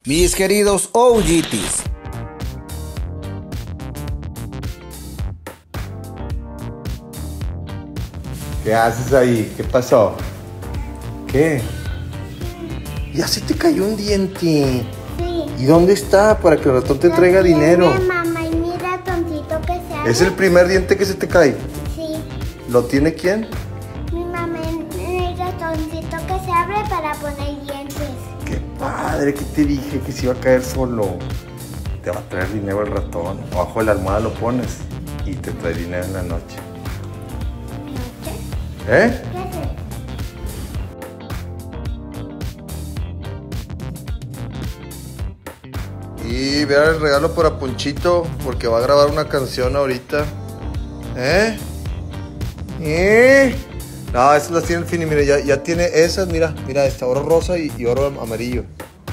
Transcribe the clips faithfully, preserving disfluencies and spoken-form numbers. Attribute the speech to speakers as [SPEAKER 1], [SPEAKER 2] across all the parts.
[SPEAKER 1] Mis queridos O G Ts,
[SPEAKER 2] ¿qué haces ahí? ¿Qué pasó? ¿Qué? Ya se te cayó un diente.
[SPEAKER 3] Sí.
[SPEAKER 2] ¿Y dónde está? Para que el ratón te
[SPEAKER 3] Lo
[SPEAKER 2] traiga
[SPEAKER 3] tiene
[SPEAKER 2] dinero.
[SPEAKER 3] Mamá, y mi ratoncito que se abre.
[SPEAKER 2] ¿Es el primer diente que se te cae?
[SPEAKER 3] Sí.
[SPEAKER 2] ¿Lo tiene quién?
[SPEAKER 3] Mi mamá, el ratoncito que se abre para poner dientes.
[SPEAKER 2] Qué padre, que te dije que se iba a caer solo. Te va a traer dinero el ratón. Abajo de la almohada lo pones y te trae dinero en la noche.
[SPEAKER 3] ¿Noche?
[SPEAKER 2] ¿Eh?
[SPEAKER 3] ¿Qué es eso?
[SPEAKER 2] Y vean el regalo para Ponchito, porque va a grabar una canción ahorita. ¿Eh? ¿Eh? No, esas las tiene el Fini, mira, ya, ya tiene esas, mira, mira esta, oro rosa y, y oro amarillo.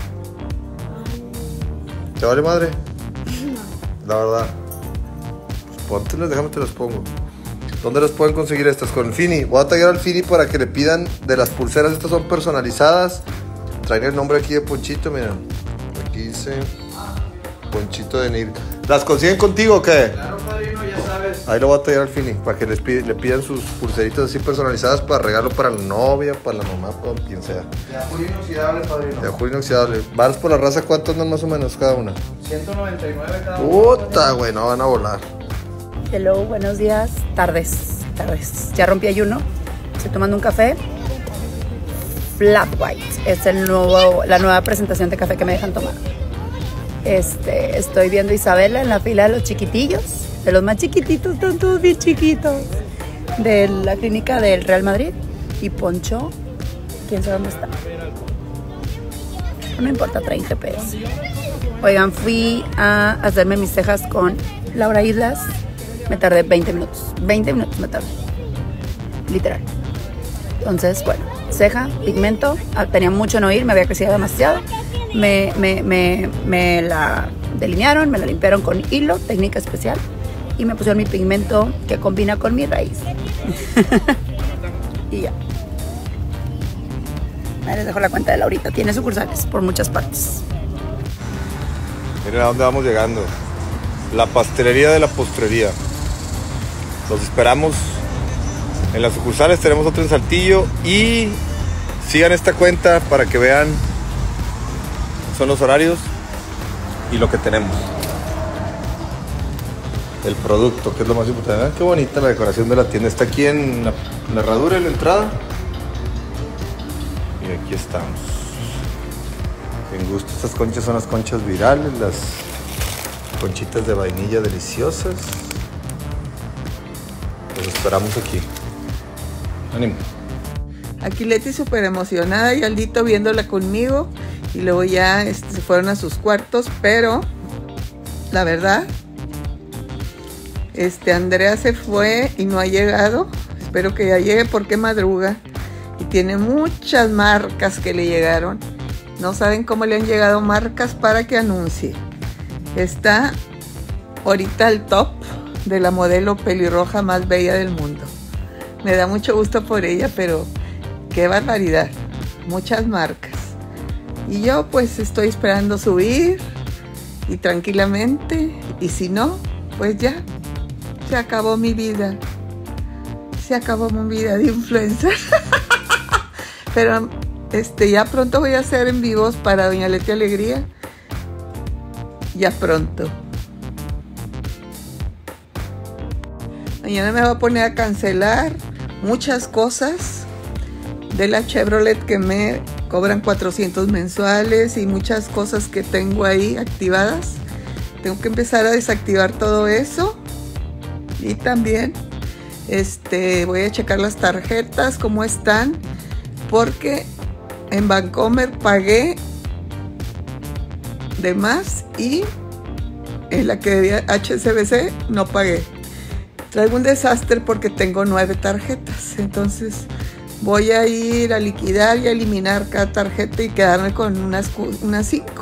[SPEAKER 2] ¿Te vale madre? La verdad. Pues póntelas, déjame te las pongo. ¿Dónde las pueden conseguir estas? Con el Fini. Voy a taggear al Fini para que le pidan de las pulseras. Estas son personalizadas. Traen el nombre aquí de Ponchito, miren. Aquí dice Ponchito de Nil. ¿Las consiguen contigo o qué?
[SPEAKER 4] Claro, padrino, ya sabes.
[SPEAKER 2] Ahí lo voy a taggear al Fini para que les pide, le pidan sus pulseritas así personalizadas para regalo para la novia, para la mamá, para quien sea.
[SPEAKER 4] De acero inoxidable, padrino.
[SPEAKER 2] De acuerdo inoxidable. ¿Varas por la raza cuántos andan más o menos cada una?
[SPEAKER 4] ciento noventa y nueve cada uno.
[SPEAKER 2] Puta, güey, no van a volar.
[SPEAKER 5] Hello, buenos días, tardes, tardes. Ya rompí ayuno, estoy tomando un café Flat White. Es el nuevo, la nueva presentación de café que me dejan tomar. Este, estoy viendo a Isabela en la fila de los chiquitillos, de los más chiquititos, están todos bien chiquitos, de la clínica del Real Madrid. Y Poncho, quién sabe dónde está. No me importa, traen G P S. Oigan, fui a hacerme mis cejas con Laura Islas. Me tardé veinte minutos. veinte minutos me tardé. Literal. Entonces, bueno, ceja, pigmento. Ah, tenía mucho en oír, me había crecido demasiado. Me, me, me, me la delinearon, me la limpiaron con hilo, técnica especial. Y me pusieron mi pigmento que combina con mi raíz. Y ya. Ahí les dejo la cuenta de Laurita. Tiene sucursales por muchas partes.
[SPEAKER 2] Miren a dónde vamos llegando. La pastelería de la postrería. Los esperamos en las sucursales. Tenemos otro en Saltillo. Y sigan esta cuenta para que vean. Son los horarios y lo que tenemos. El producto, que es lo más importante. Vean qué bonita la decoración de la tienda. Está aquí en la, en la herradura, en la entrada. Y aquí estamos. En gusto, estas conchas son las conchas virales, las conchitas de vainilla deliciosas. Los esperamos aquí. Ánimo.
[SPEAKER 6] Aquí Leti súper emocionada y Aldito viéndola conmigo. Y luego ya este, se fueron a sus cuartos. Pero la verdad, este, Andrea se fue y no ha llegado. Espero que ya llegue porque madruga. Y tiene muchas marcas que le llegaron. No saben cómo le han llegado marcas para que anuncie. Está ahorita el top de la modelo pelirroja más bella del mundo. Me da mucho gusto por ella, pero qué barbaridad. Muchas marcas. Y yo pues estoy esperando subir y tranquilamente. Y si no, pues ya. Se acabó mi vida. Se acabó mi vida de influencer. Pero este, ya pronto voy a hacer en vivos para Doña Leti Alegría. Ya pronto. Mañana me voy a poner a cancelar muchas cosas de la Chevrolet que me cobran cuatrocientos mensuales y muchas cosas que tengo ahí activadas. Tengo que empezar a desactivar todo eso. Y también este, voy a checar las tarjetas, cómo están. Porque en Bancomer pagué de más y en la que debía H S B C no pagué. Traigo un desastre porque tengo nueve tarjetas. Entonces voy a ir a liquidar y a eliminar cada tarjeta y quedarme con unas, unas cinco.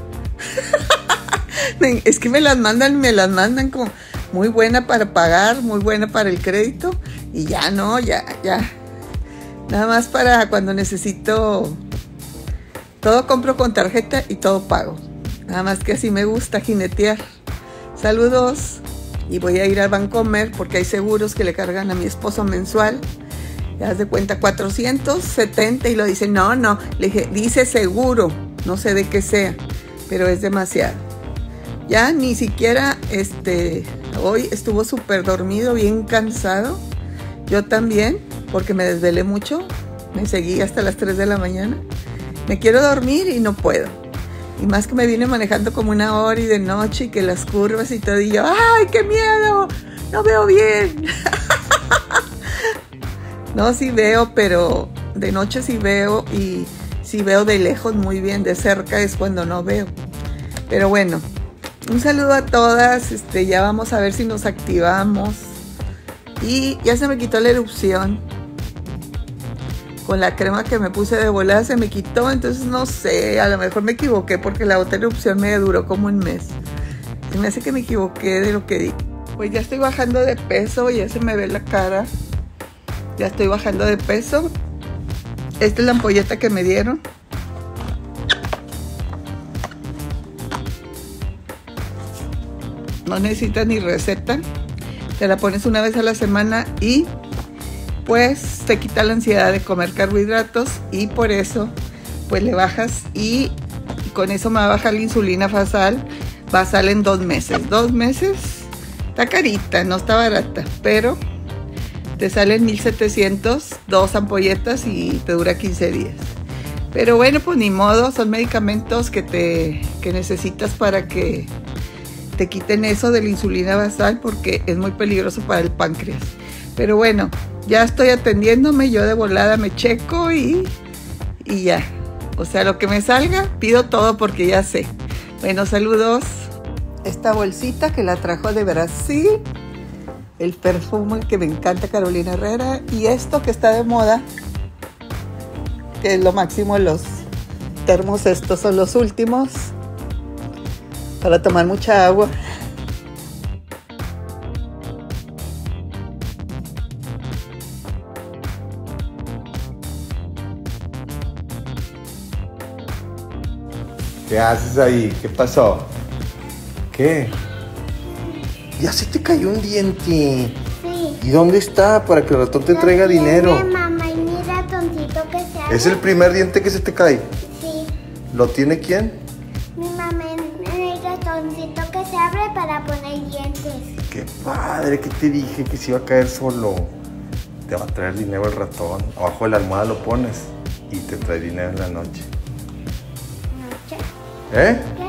[SPEAKER 6] Es que me las mandan, me las mandan como muy buena para pagar, muy buena para el crédito. Y ya no, ya, ya. Nada más para cuando necesito Todo compro con tarjeta y todo pago. Nada más que así me gusta jinetear. Saludos. Y voy a ir al Bancomer porque hay seguros que le cargan a mi esposo mensual. Ya haz de cuenta cuatrocientos setenta y lo dice, no, no. Le dije, dice seguro, no sé de qué sea, pero es demasiado. Ya ni siquiera, este, hoy estuvo súper dormido, bien cansado. Yo también, porque me desvelé mucho. Me seguí hasta las tres de la mañana. Me quiero dormir y no puedo. Y más que me vine manejando como una hora y de noche y que las curvas y todo. Y yo, ¡ay, qué miedo! No veo bien. No, sí veo, pero de noche sí veo. Y sí veo de lejos muy bien. De cerca es cuando no veo. Pero bueno, un saludo a todas. Este, ya vamos a ver si nos activamos. Y ya se me quitó la erupción. Con la crema que me puse de volada se me quitó, entonces no sé, a lo mejor me equivoqué porque la otra erupción me duró como un mes. Se me hace que me equivoqué de lo que di. Pues ya estoy bajando de peso, ya se me ve la cara. Ya estoy bajando de peso. Esta es la ampolleta que me dieron. No necesitas ni receta. Te la pones una vez a la semana y pues te quita la ansiedad de comer carbohidratos y por eso pues le bajas y con eso me va a bajar la insulina basal, basal en dos meses. Dos meses, está carita, no está barata, pero te salen mil setecientos, dos ampolletas y te dura quince días. Pero bueno, pues ni modo, son medicamentos que, te, que necesitas para que te quiten eso de la insulina basal porque es muy peligroso para el páncreas. Pero bueno, ya estoy atendiéndome, yo de volada me checo y, y ya. O sea, lo que me salga, pido todo porque ya sé. Bueno, saludos. Esta bolsita que la trajo de Brasil. El perfume que me encanta, Carolina Herrera. Y esto que está de moda, que es lo máximo, los termos estos son los últimos. Para tomar mucha agua.
[SPEAKER 2] ¿Qué haces ahí? ¿Qué pasó? ¿Qué? Ya se te cayó un diente.
[SPEAKER 3] Sí.
[SPEAKER 2] ¿Y dónde está? Para que el ratón te
[SPEAKER 3] Lo
[SPEAKER 2] traiga
[SPEAKER 3] tiene
[SPEAKER 2] dinero.
[SPEAKER 3] Mamá, y mira, tontito que se abre.
[SPEAKER 2] ¿Es el primer diente que se te cae?
[SPEAKER 3] Sí.
[SPEAKER 2] ¿Lo tiene quién?
[SPEAKER 3] Mi mamá, el ratoncito que se abre para poner dientes.
[SPEAKER 2] Qué padre, que te dije que se iba a caer solo. Te va a traer dinero el ratón. Abajo de la almohada lo pones y te trae dinero en la noche.
[SPEAKER 3] Noche.
[SPEAKER 2] ¿Eh?